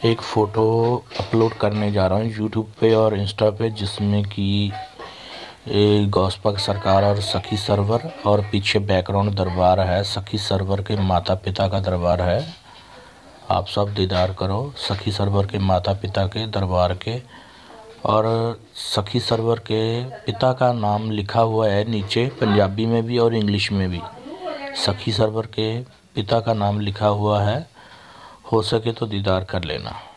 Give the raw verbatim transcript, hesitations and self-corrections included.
एक photo upload करने जा रहा हूँ यूट्यूब पे और इंस्टा पे, जिसमें कि गौसपक सरकार और सखी सरवर और पीछे बैकग्राउंड दरबार है। सखी सरवर के माता पिता का दरबार है। आप सब दीदार करो सखी सरवर के माता पिता के दरबार के। और सखी सरवर के पिता का नाम लिखा हुआ है नीचे, पंजाबी में भी और इंग्लिश में भी। सखी सरवर के पिता का नाम लिखा हुआ है, हो सके तो दीदार कर लेना।